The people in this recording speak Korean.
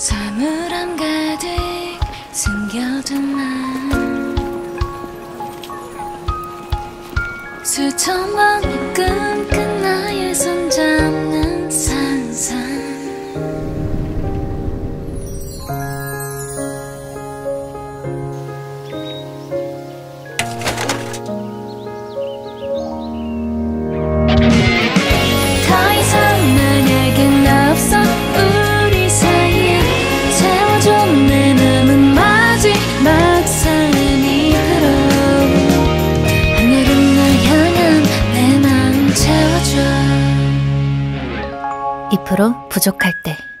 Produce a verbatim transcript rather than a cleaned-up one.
사물함 가득 숨겨둔 날 수천 번 꿈꾼 나의 손 잡는 상상 더 이상 나에겐 없어 우리 사이에 채워줘 내 맘은 마지막 산입으로 하늘은 널 향한 내 마음 채워줘. 이프로 부족할 때.